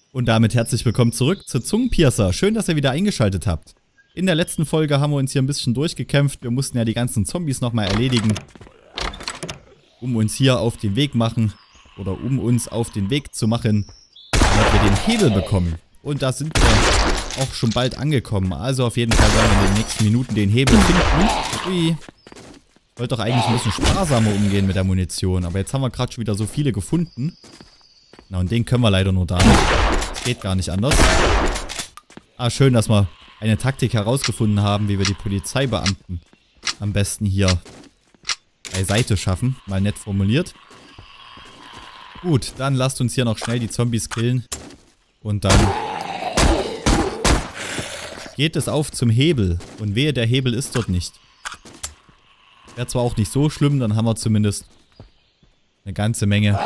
Und damit herzlich willkommen zurück zu Zungenpiercer. Schön, dass ihr wieder eingeschaltet habt. In der letzten Folge haben wir uns hier ein bisschen durchgekämpft. Wir mussten ja die ganzen Zombies nochmal erledigen. Um uns hier auf den Weg machen. Oder um uns auf den Weg zu machen, damit wir den Hebel bekommen. Und da sind wir auch schon bald angekommen. Also auf jeden Fall werden wir in den nächsten Minuten den Hebel finden. Ui. Ich wollte doch eigentlich ein bisschen sparsamer umgehen mit der Munition. Aber jetzt haben wir gerade schon wieder so viele gefunden. Na, und den können wir leider nur damit. Das geht gar nicht anders. Ah, schön, dass wir eine Taktik herausgefunden haben, wie wir die Polizeibeamten am besten hier beiseite schaffen. Mal nett formuliert. Gut, dann lasst uns hier noch schnell die Zombies killen. Und dann geht es auf zum Hebel. Und wehe, der Hebel ist dort nicht. Wäre zwar auch nicht so schlimm, dann haben wir zumindest eine ganze Menge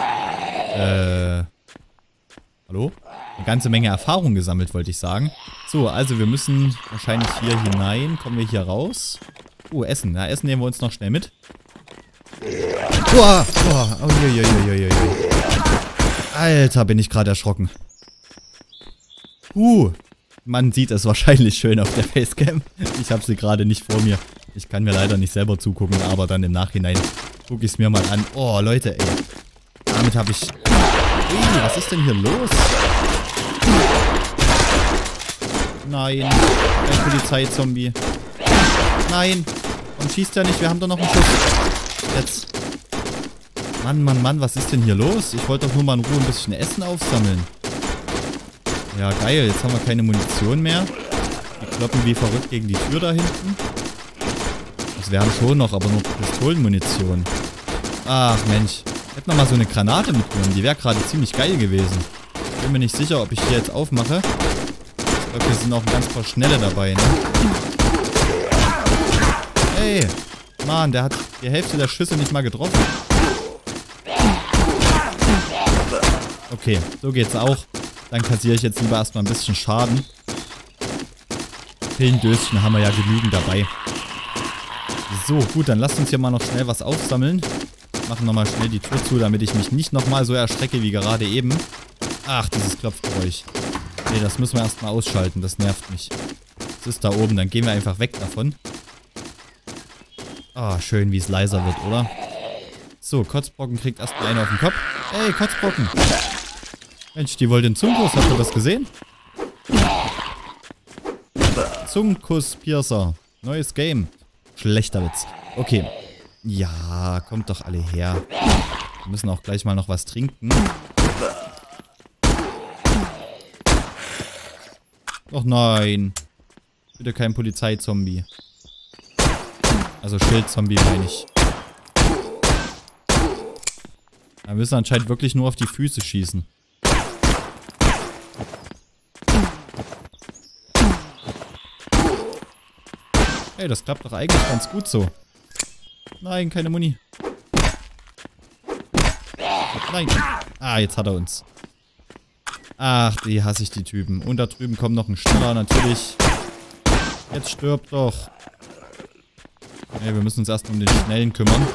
hallo? Eine ganze Menge Erfahrung gesammelt, wollte ich sagen. So, also wir müssen wahrscheinlich hier hinein. Kommen wir hier raus? Oh, Essen. Ja, Essen nehmen wir uns noch schnell mit. Uah, uah, Alter, bin ich gerade erschrocken. Man sieht es wahrscheinlich schön auf der Facecam. Ich habe sie gerade nicht vor mir. Ich kann mir leider nicht selber zugucken, aber dann im Nachhinein gucke ich es mir mal an. Oh, Leute, ey. Damit habe ich... Ui, was ist denn hier los? Nein. Ein Polizeizombie. Nein. Warum schießt der nicht? Wir haben doch noch einen Schuss. Jetzt. Mann, was ist denn hier los? Ich wollte doch nur mal in Ruhe ein bisschen Essen aufsammeln. Ja, geil. Jetzt haben wir keine Munition mehr. Die kloppen wie verrückt gegen die Tür da hinten. Also wir haben schon noch, aber nur Pistolenmunition. Ach, Mensch. Hätten wir mal so eine Granate mitgenommen. Die wäre gerade ziemlich geil gewesen. Bin mir nicht sicher, ob ich die jetzt aufmache. Ich glaube, hier sind auch ein ganz paar Schnelle dabei, ne? Ey! Mann, der hat die Hälfte der Schüsse nicht mal getroffen. Okay, so geht's auch. Dann kassiere ich jetzt lieber erstmal ein bisschen Schaden. Pillendöschen haben wir ja genügend dabei. So, gut, dann lasst uns hier mal noch schnell was aufsammeln. Machen nochmal schnell die Tür zu, damit ich mich nicht nochmal so erschrecke wie gerade eben. Ach, dieses Klopfgeräusch. Nee, das müssen wir erstmal ausschalten. Das nervt mich. Das ist da oben. Dann gehen wir einfach weg davon. Ah, schön, wie es leiser wird, oder? So, Kotzbrocken kriegt erstmal einen auf den Kopf. Ey, Kotzbrocken. Mensch, die wollte den Zungenkuss. Habt ihr das gesehen? Zungenkuss-Piercer. Neues Game. Schlechter Witz. Okay. Ja, kommt doch alle her. Wir müssen auch gleich mal noch was trinken. Och nein. Bitte kein Polizeizombie. Also Schildzombie meine ich. Wir müssen anscheinend wirklich nur auf die Füße schießen. Hey, das klappt doch eigentlich ganz gut so. Nein, keine Muni. Nein. Ah, jetzt hat er uns. Ach, die hasse ich, die Typen. Und da drüben kommt noch ein Schneller, natürlich. Jetzt stirbt doch. Nee, wir müssen uns erst um den Schnellen kümmern.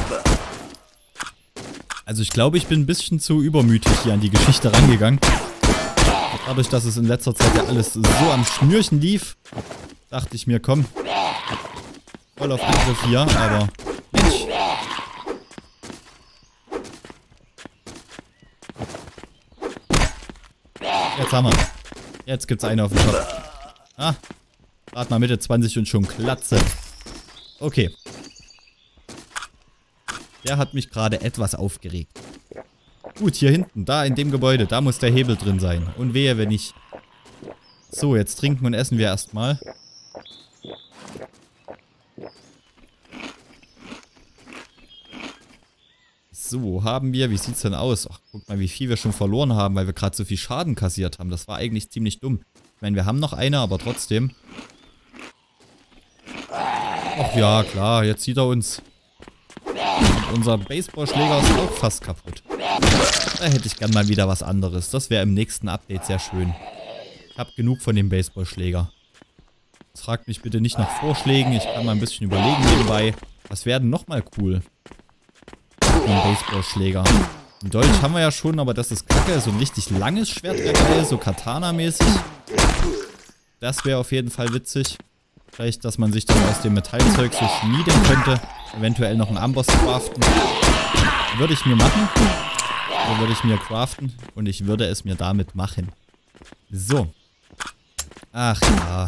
Also ich glaube, ich bin ein bisschen zu übermütig hier an die Geschichte rangegangen. Dadurch, dass es in letzter Zeit ja alles so am Schnürchen lief, dachte ich mir, komm. Voll auf Angriff hier, aber... Mensch. Jetzt haben wir. Jetzt gibt's einen auf den Kopf. Ah. Gerade mal Mitte 20 und schon Klatze. Okay. Der hat mich gerade etwas aufgeregt. Gut, hier hinten, da in dem Gebäude, da muss der Hebel drin sein. Und wehe, wenn nicht. So, jetzt trinken und essen wir erstmal. So, haben wir, wie sieht's denn aus? Ach, guck mal, wie viel wir schon verloren haben, weil wir gerade so viel Schaden kassiert haben. Das war eigentlich ziemlich dumm. Ich meine, wir haben noch eine, aber trotzdem. Ach ja, klar, jetzt sieht er uns. Und unser Baseballschläger ist auch fast kaputt. Da hätte ich gern mal wieder was anderes. Das wäre im nächsten Update sehr schön. Ich habe genug von dem Baseballschläger. Jetzt fragt mich bitte nicht nach Vorschlägen. Ich kann mal ein bisschen überlegen nebenbei. Was wäre denn nochmal cool? Ein Baseballschläger. Ein Dolch haben wir ja schon, aber das ist kacke. So ein richtig langes Schwert wäre geil, so Katana-mäßig. Das wäre auf jeden Fall witzig. Vielleicht, dass man sich dann aus dem Metallzeug so schmieden könnte. Eventuell noch einen Amboss craften. Würde ich mir machen. So würde ich mir craften. Und ich würde es mir damit machen. So. Ach ja.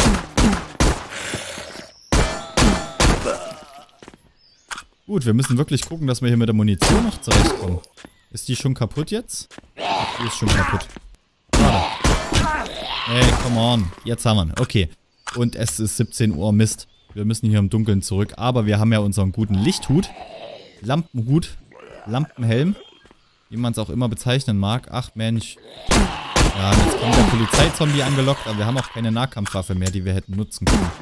Gut, wir müssen wirklich gucken, dass wir hier mit der Munition noch zurechtkommen. Ist die schon kaputt jetzt? Die ist schon kaputt. Schade. Hey, come on. Jetzt haben wir ihn. Okay. Und es ist 17 Uhr. Mist. Wir müssen hier im Dunkeln zurück. Aber wir haben ja unseren guten Lichthut. Lampenhut. Lampenhelm. Wie man es auch immer bezeichnen mag. Ach Mensch. Ja, jetzt kommt der Polizeizombie angelockt. Aber wir haben auch keine Nahkampfwaffe mehr, die wir hätten nutzen können.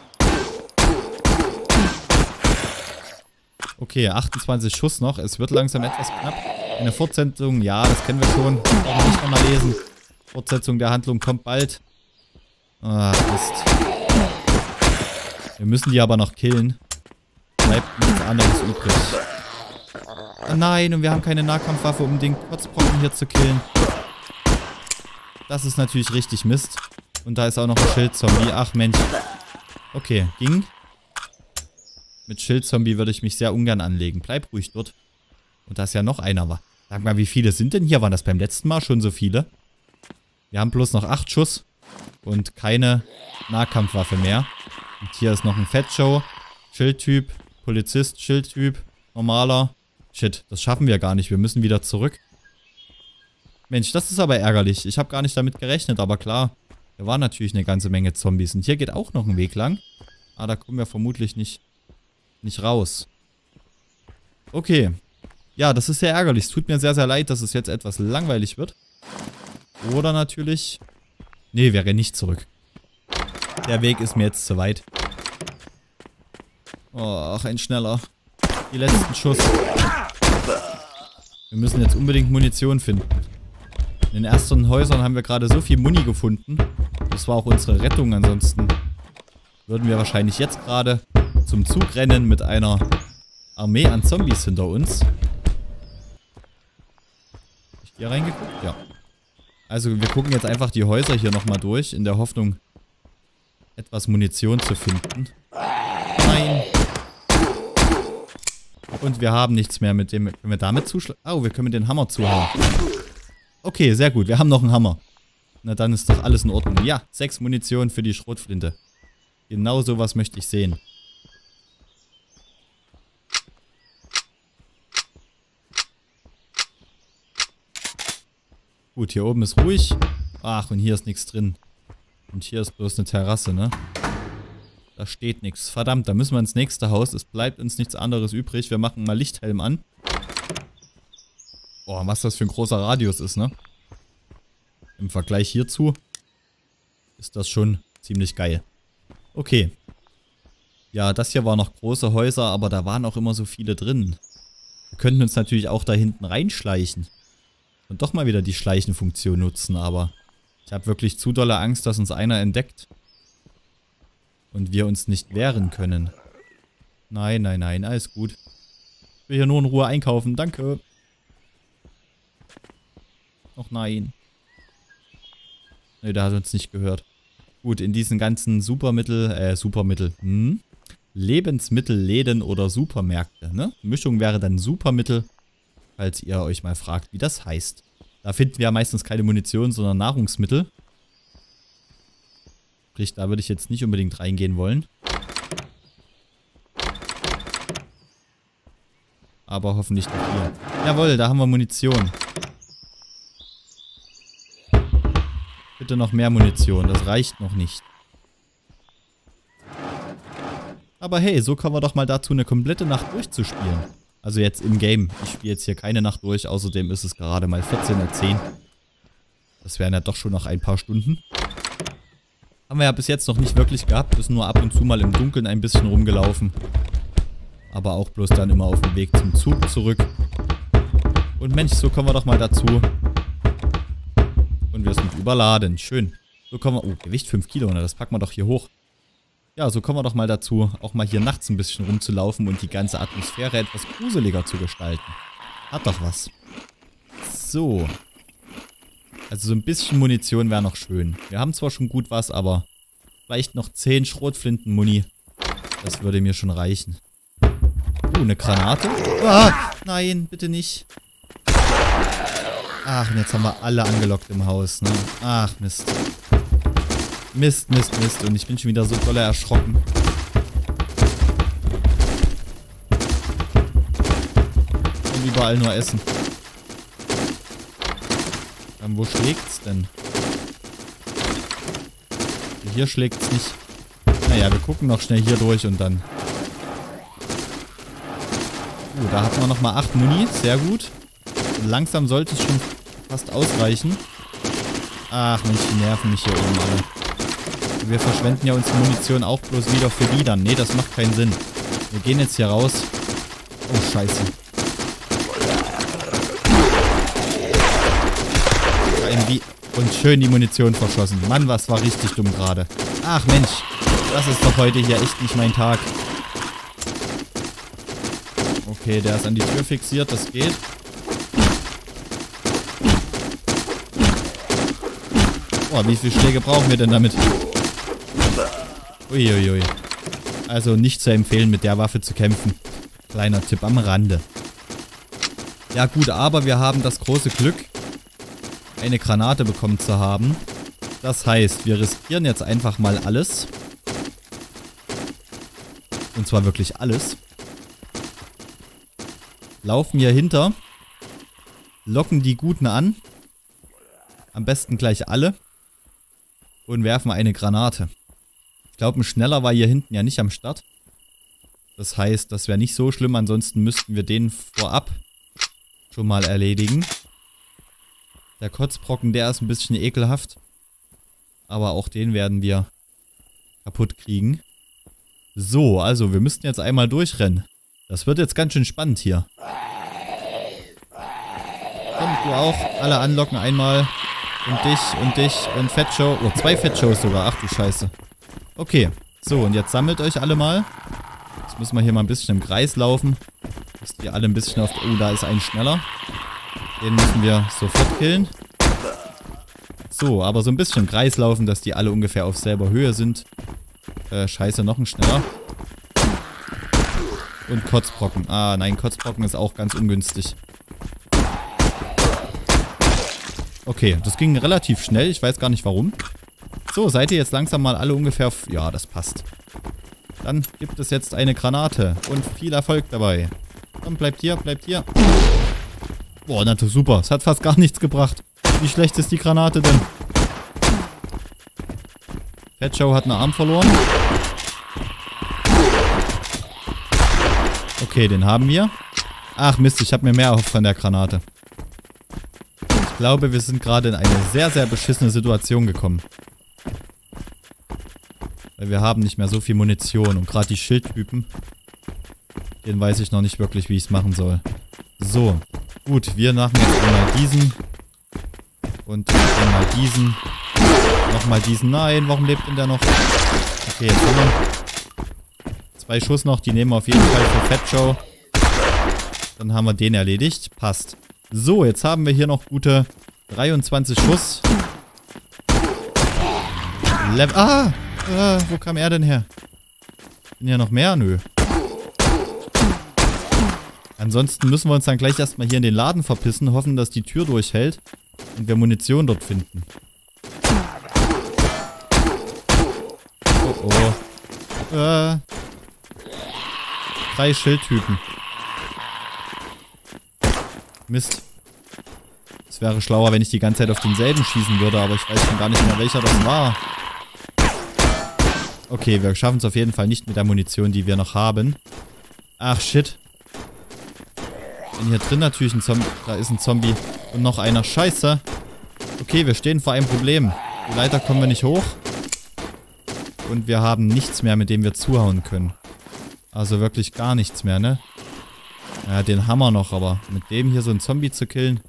Okay, 28 Schuss noch. Es wird langsam etwas knapp. Eine Fortsetzung, ja, das kennen wir schon. Brauchen wir nicht nochmal lesen. Fortsetzung der Handlung kommt bald. Ah, Mist. Wir müssen die aber noch killen. Bleibt nichts anderes übrig. Oh nein, und wir haben keine Nahkampfwaffe, um den Kotzbrocken hier zu killen. Das ist natürlich richtig Mist. Und da ist auch noch ein Schildzombie. Ach Mensch. Okay, ging. Mit Schildzombie würde ich mich sehr ungern anlegen. Bleib ruhig dort. Und da ist ja noch einer. War. Sag mal, wie viele sind denn hier? Waren das beim letzten Mal schon so viele? Wir haben bloß noch 8 Schuss. Und keine Nahkampfwaffe mehr. Und hier ist noch ein Fettshow. Schildtyp. Polizist, Schildtyp. Normaler. Shit, das schaffen wir gar nicht. Wir müssen wieder zurück. Mensch, das ist aber ärgerlich. Ich habe gar nicht damit gerechnet, aber klar. Da waren natürlich eine ganze Menge Zombies. Und hier geht auch noch ein Weg lang. Ah, da kommen wir vermutlich nicht raus. Okay. Ja, das ist sehr ärgerlich. Es tut mir sehr, sehr leid, dass es jetzt etwas langweilig wird. Oder natürlich... Nee, wir rennen nicht zurück. Der Weg ist mir jetzt zu weit. Oh, ach, ein schneller. Die letzten Schuss. Wir müssen jetzt unbedingt Munition finden. In den ersten Häusern haben wir gerade so viel Muni gefunden. Das war auch unsere Rettung. Ansonsten würden wir wahrscheinlich jetzt gerade zum Zug rennen mit einer Armee an Zombies hinter uns. Hab ich hier reingeguckt? Ja. Also wir gucken jetzt einfach die Häuser hier nochmal durch, in der Hoffnung, etwas Munition zu finden. Nein. Und wir haben nichts mehr mit dem... Können wir damit zuschlagen? Oh, wir können mit dem Hammer zuhauen. Okay, sehr gut. Wir haben noch einen Hammer. Na, dann ist doch alles in Ordnung. Ja, 6 Munition für die Schrotflinte. Genau sowas möchte ich sehen. Gut, hier oben ist ruhig. Ach, und hier ist nichts drin. Und hier ist bloß eine Terrasse, ne? Da steht nichts. Verdammt, da müssen wir ins nächste Haus. Es bleibt uns nichts anderes übrig. Wir machen mal Lichthelm an. Boah, was das für ein großer Radius ist, ne? Im Vergleich hierzu ist das schon ziemlich geil. Okay. Ja, das hier waren noch große Häuser, aber da waren auch immer so viele drin. Wir könnten uns natürlich auch da hinten reinschleichen. Und doch mal wieder die Schleichenfunktion nutzen, aber ich habe wirklich zu dolle Angst, dass uns einer entdeckt. Und wir uns nicht wehren können. Nein, nein, nein, alles gut. Ich will hier nur in Ruhe einkaufen, danke. Och nein. Ne, der hat uns nicht gehört. Gut, in diesen ganzen Lebensmittelläden oder Supermärkte, ne? Mischung wäre dann Supermittel, falls ihr euch mal fragt, wie das heißt. Da finden wir ja meistens keine Munition, sondern Nahrungsmittel. Sprich, da würde ich jetzt nicht unbedingt reingehen wollen. Aber hoffentlich doch hier. Jawohl, da haben wir Munition. Bitte noch mehr Munition, das reicht noch nicht. Aber hey, so kommen wir doch mal dazu, eine komplette Nacht durchzuspielen. Also jetzt im Game. Ich spiele jetzt hier keine Nacht durch, außerdem ist es gerade mal 14:10 Uhr. Das wären ja doch schon noch ein paar Stunden. Haben wir ja bis jetzt noch nicht wirklich gehabt, wir sind nur ab und zu mal im Dunkeln ein bisschen rumgelaufen. Aber auch bloß dann immer auf dem Weg zum Zug zurück. Und Mensch, so kommen wir doch mal dazu. Und wir sind überladen. Schön. So kommen wir... Oh, Gewicht 5 Kilo, ne? Das packen wir doch hier hoch. Ja, so kommen wir doch mal dazu, auch mal hier nachts ein bisschen rumzulaufen und die ganze Atmosphäre etwas gruseliger zu gestalten. Hat doch was. So. Also so ein bisschen Munition wäre noch schön. Wir haben zwar schon gut was, aber vielleicht noch 10 Schrotflinten-Muni. Das würde mir schon reichen. Eine Granate. Ah, nein, bitte nicht. Ach, und jetzt haben wir alle angelockt im Haus, ne? Ach, Mist. Mist, Mist, Mist. Und ich bin schon wieder so doll erschrocken. Und überall nur Essen. Wo schlägt's denn? Hier schlägt's nicht. Naja, wir gucken noch schnell hier durch und dann... da hatten wir nochmal 8 Muni. Sehr gut. Und langsam sollte es schon fast ausreichen. Ach Mensch, die nerven mich hier oben alle. Wir verschwenden ja unsere Munition auch bloß wieder für die dann. Nee, das macht keinen Sinn. Wir gehen jetzt hier raus. Oh, scheiße. Und schön die Munition verschossen. Mann, was war richtig dumm gerade. Ach Mensch, das ist doch heute hier echt nicht mein Tag. Okay, der ist an die Tür fixiert, das geht. Boah, wie viele Schläge brauchen wir denn damit? Uiuiui. Also nicht zu empfehlen, mit der Waffe zu kämpfen. Kleiner Tipp am Rande. Ja gut, aber wir haben das große Glück, eine Granate bekommen zu haben. Das heißt, wir riskieren jetzt einfach mal alles. Und zwar wirklich alles. Laufen hier hinter. Locken die Guten an. Am besten gleich alle. Und werfen eine Granate. Ich glaube, ein Schneller war hier hinten ja nicht am Start. Das heißt, das wäre nicht so schlimm. Ansonsten müssten wir den vorab schon mal erledigen. Der Kotzbrocken, der ist ein bisschen ekelhaft. Aber auch den werden wir kaputt kriegen. So, also wir müssten jetzt einmal durchrennen. Das wird jetzt ganz schön spannend hier. Komm, du auch. Alle anlocken einmal. Und dich und Fettshow. Oh, 2 Fettshows sogar. Ach du Scheiße. Okay. So, und jetzt sammelt euch alle mal. Jetzt müssen wir hier mal ein bisschen im Kreis laufen. Dass die alle ein bisschen auf... Oh, da ist ein schneller. Den müssen wir sofort killen. So, aber so ein bisschen im Kreis laufen, dass die alle ungefähr auf selber Höhe sind. Scheiße, noch ein schneller. Und Kotzbrocken. Ah, nein, Kotzbrocken ist auch ganz ungünstig. Okay, das ging relativ schnell. Ich weiß gar nicht warum. So, seid ihr jetzt langsam mal alle ungefähr... Ja, das passt. Dann gibt es jetzt eine Granate. Und viel Erfolg dabei. Komm, bleibt hier, bleibt hier. Boah, na super. Es hat fast gar nichts gebracht. Wie schlecht ist die Granate denn? Fettshow hat einen Arm verloren. Okay, den haben wir. Ach Mist, ich habe mir mehr erhofft von der Granate. Ich glaube, wir sind gerade in eine sehr, sehr beschissene Situation gekommen. Weil wir haben nicht mehr so viel Munition. Und gerade die Schildtypen, den weiß ich noch nicht wirklich, wie ich es machen soll. So, gut, wir machen jetzt einmal diesen. Und einmal diesen. Nochmal diesen. Nein, warum lebt denn der noch? Okay, jetzt haben wir 2 Schuss noch. Die nehmen wir auf jeden Fall für Fettshow. Dann haben wir den erledigt. Passt. So, jetzt haben wir hier noch gute 23 Schuss. Wo kam er denn her? Sind ja noch mehr? Nö. Ansonsten müssen wir uns dann gleich erstmal hier in den Laden verpissen, hoffen, dass die Tür durchhält und wir Munition dort finden. Oh oh. 3 Schildtypen. Mist. Es wäre schlauer, wenn ich die ganze Zeit auf denselben schießen würde, aber ich weiß schon gar nicht mehr, welcher das war. Okay, wir schaffen es auf jeden Fall nicht mit der Munition, die wir noch haben. Ach, shit. Wenn hier drin natürlich ein Zombie... Da ist ein Zombie. Und noch einer. Scheiße. Okay, wir stehen vor einem Problem. Die Leiter kommen wir nicht hoch. Und wir haben nichts mehr, mit dem wir zuhauen können. Also wirklich gar nichts mehr, ne? Ja, den Hammer noch, aber mit dem hier so einen Zombie zu killen...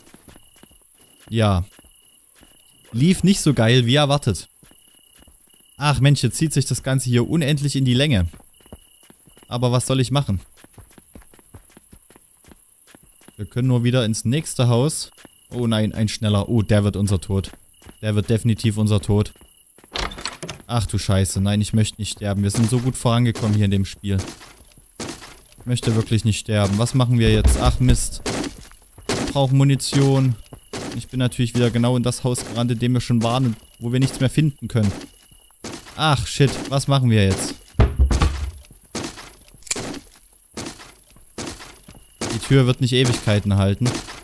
Ja. Lief nicht so geil, wie erwartet. Ach Mensch, jetzt zieht sich das Ganze hier unendlich in die Länge. Aber was soll ich machen? Wir können nur wieder ins nächste Haus. Oh nein, ein schneller. Oh, der wird unser Tod. Der wird definitiv unser Tod. Ach du Scheiße. Nein, ich möchte nicht sterben. Wir sind so gut vorangekommen hier in dem Spiel. Ich möchte wirklich nicht sterben. Was machen wir jetzt? Ach Mist. Ich brauche Munition. Ich bin natürlich wieder genau in das Haus gerannt, in dem wir schon waren, wo wir nichts mehr finden können. Ach shit. Was machen wir jetzt? Die Tür wird nicht Ewigkeiten halten.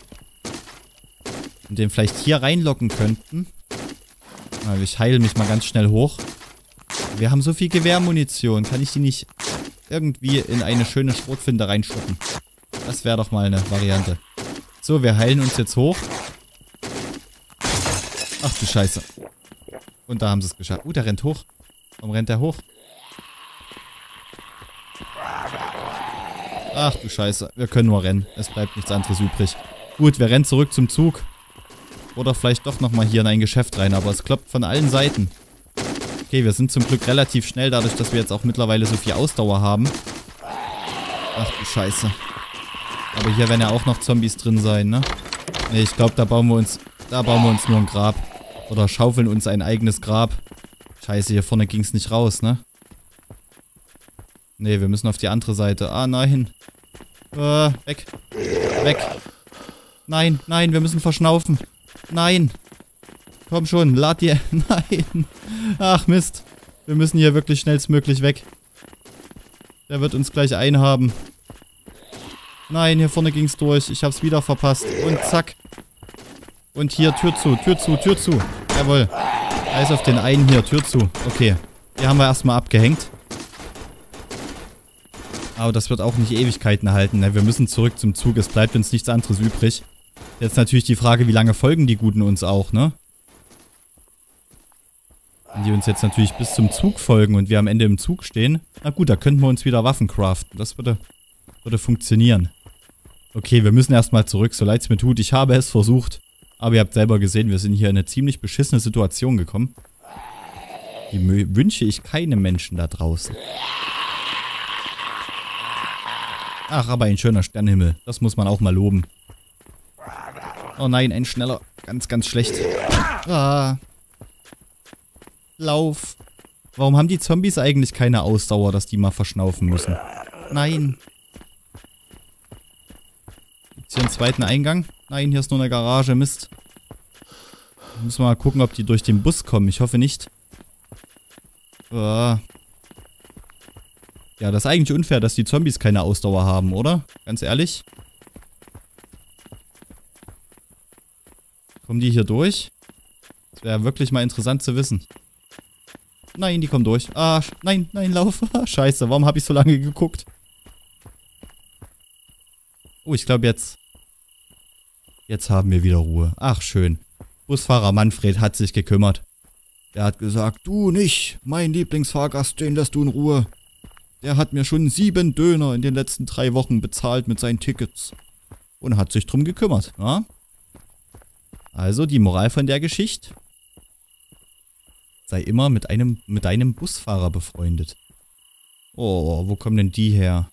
Und den vielleicht hier reinlocken könnten. Also ich heile mich mal ganz schnell hoch. Wir haben so viel Gewehrmunition. Kann ich die nicht irgendwie in eine schöne Schrotflinte reinschuppen? Das wäre doch mal eine Variante. So, wir heilen uns jetzt hoch. Ach du Scheiße. Und da haben sie es geschafft. Der rennt hoch. Warum rennt der hoch? Ach du Scheiße. Wir können nur rennen. Es bleibt nichts anderes übrig. Gut, wir rennen zurück zum Zug. Oder vielleicht doch nochmal hier in ein Geschäft rein. Aber es klopft von allen Seiten. Okay, wir sind zum Glück relativ schnell, dadurch, dass wir jetzt auch mittlerweile so viel Ausdauer haben. Ach du Scheiße. Aber hier werden ja auch noch Zombies drin sein, ne? Ne, ich glaube, da bauen wir uns nur ein Grab. Oder schaufeln uns ein eigenes Grab. Scheiße, hier vorne ging es nicht raus, ne? Ne, wir müssen auf die andere Seite. Ah, nein. Weg. Weg. Nein, nein, wir müssen verschnaufen. Nein. Komm schon, lad dir. Nein. Ach, Mist. Wir müssen hier wirklich schnellstmöglich weg. Der wird uns gleich einhaben. Nein, hier vorne ging's durch. Ich hab's wieder verpasst. Und zack. Und hier, Tür zu, Tür zu, Tür zu. Jawohl. Eis auf den einen hier, Tür zu. Okay. Die haben wir erstmal abgehängt. Aber das wird auch nicht Ewigkeiten halten. Ne? Wir müssen zurück zum Zug. Es bleibt uns nichts anderes übrig. Jetzt natürlich die Frage, wie lange folgen die Guten uns auch, ne? Wenn die uns jetzt natürlich bis zum Zug folgen und wir am Ende im Zug stehen. Na gut, da könnten wir uns wieder Waffen craften. Das würde funktionieren. Okay, wir müssen erstmal zurück, so leid es mir tut. Ich habe es versucht. Aber ihr habt selber gesehen, wir sind hier in eine ziemlich beschissene Situation gekommen. Die wünsche ich keinem Menschen da draußen. Ach, aber ein schöner Sternenhimmel. Das muss man auch mal loben. Oh nein, ein schneller. Ganz, ganz schlecht. Ah. Lauf. Warum haben die Zombies eigentlich keine Ausdauer, dass die mal verschnaufen müssen? Nein. Gibt's hier einen zweiten Eingang? Nein, hier ist nur eine Garage. Mist. Müssen wir mal gucken, ob die durch den Bus kommen. Ich hoffe nicht. Ja, das ist eigentlich unfair, dass die Zombies keine Ausdauer haben, oder? Ganz ehrlich. Kommen die hier durch? Das wäre wirklich mal interessant zu wissen. Nein, die kommen durch. Ah, nein, nein, lauf. Scheiße, warum habe ich so lange geguckt? Oh, ich glaube jetzt... Jetzt haben wir wieder Ruhe. Ach, schön. Busfahrer Manfred hat sich gekümmert. Der hat gesagt, du nicht, mein Lieblingsfahrgast, den lässt du in Ruhe. Der hat mir schon 7 Döner in den letzten 3 Wochen bezahlt mit seinen Tickets. Und hat sich drum gekümmert, ja? Also, die Moral von der Geschichte. Sei immer mit einem Busfahrer befreundet. Oh, wo kommen denn die her?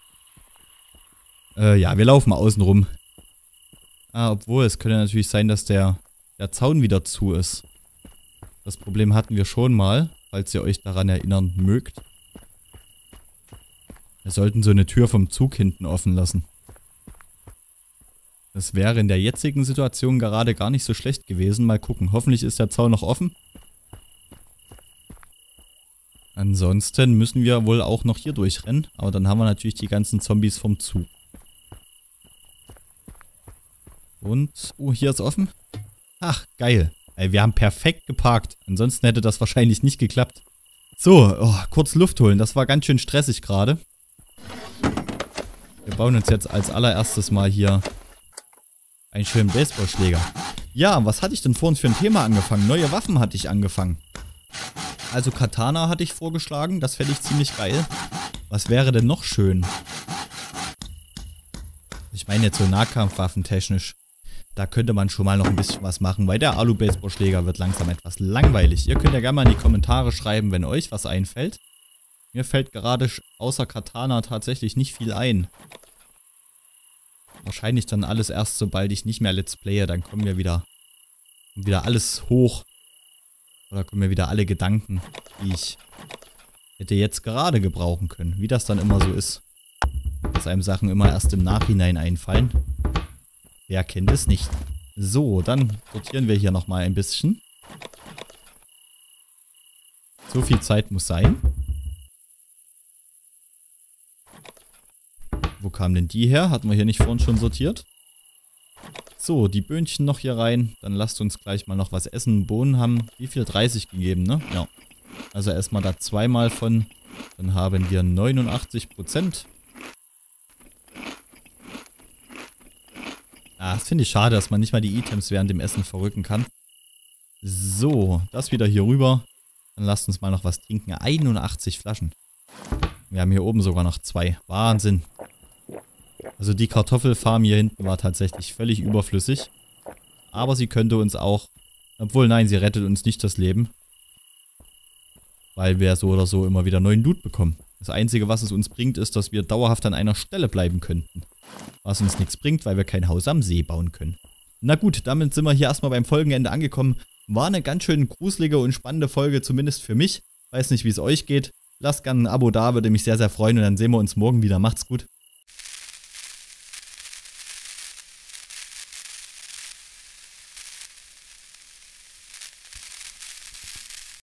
Ja, wir laufen mal außen rum. Ah, obwohl, es könnte natürlich sein, dass der Zaun wieder zu ist. Das Problem hatten wir schon mal, falls ihr euch daran erinnern mögt. Wir sollten so eine Tür vom Zug hinten offen lassen. Das wäre in der jetzigen Situation gerade gar nicht so schlecht gewesen. Mal gucken. Hoffentlich ist der Zaun noch offen. Ansonsten müssen wir wohl auch noch hier durchrennen. Aber dann haben wir natürlich die ganzen Zombies vom Zug. Und, oh, hier ist offen. Ach, geil. Ey, wir haben perfekt geparkt. Ansonsten hätte das wahrscheinlich nicht geklappt. So, kurz Luft holen. Das war ganz schön stressig gerade. Wir bauen uns jetzt als allererstes mal hier einen schönen Baseballschläger. Ja, was hatte ich denn vorhin für ein Thema angefangen? Neue Waffen hatte ich angefangen. Also Katana hatte ich vorgeschlagen. Das fände ich ziemlich geil. Was wäre denn noch schön? Ich meine jetzt so Nahkampfwaffen technisch. Da könnte man schon mal noch ein bisschen was machen, weil der Alu-Baseballschläger wird langsam etwas langweilig. Ihr könnt ja gerne mal in die Kommentare schreiben, wenn euch was einfällt. Mir fällt gerade außer Katana tatsächlich nicht viel ein. Wahrscheinlich dann alles erst, sobald ich nicht mehr Let's Playe, dann kommen wir wieder alles hoch. Oder kommen mir wieder alle Gedanken, die ich hätte jetzt gerade gebrauchen können. Wie das dann immer so ist. Dass einem Sachen immer erst im Nachhinein einfallen. Wer kennt es nicht? So, dann sortieren wir hier nochmal ein bisschen. So viel Zeit muss sein. Wo kam denn die her? Hatten wir hier nicht vorhin schon sortiert? So, die Böhnchen noch hier rein. Dann lasst uns gleich mal noch was essen. Bohnen haben wie viel? 30 gegeben, ne? Ja. Also erstmal da zweimal von. Dann haben wir 89%. Ah, das finde ich schade, dass man nicht mal die Items während dem Essen verrücken kann. So, das wieder hier rüber. Dann lasst uns mal noch was trinken. 81 Flaschen. Wir haben hier oben sogar noch 2. Wahnsinn. Also die Kartoffelfarm hier hinten war tatsächlich völlig überflüssig. Aber sie könnte uns auch... Obwohl, nein, sie rettet uns nicht das Leben. Weil wir so oder so immer wieder neuen Loot bekommen. Das Einzige, was es uns bringt, ist, dass wir dauerhaft an einer Stelle bleiben könnten. Was uns nichts bringt, weil wir kein Haus am See bauen können. Na gut, damit sind wir hier erstmal beim Folgenende angekommen. War eine ganz schön gruselige und spannende Folge, zumindest für mich. Weiß nicht, wie es euch geht. Lasst gerne ein Abo da, würde mich sehr, sehr freuen. Und dann sehen wir uns morgen wieder. Macht's gut.